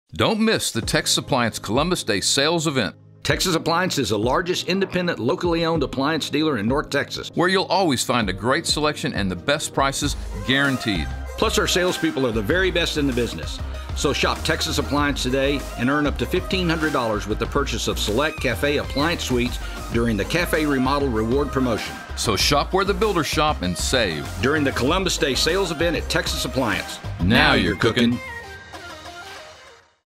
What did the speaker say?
Don't miss the Texas Appliance Columbus Day sales event, Texas Appliance is the largest independent, locally owned appliance dealer in North Texas, where you'll always find a great selection and the best prices guaranteed. Plus, our salespeople are the very best in the business. So shop Texas Appliance today and earn up to $1,500 with the purchase of select Cafe appliance suites during the Cafe Remodel Reward Promotion. So shop where the builders shop and save during the Columbus Day sales event at Texas Appliance. Now you're cooking.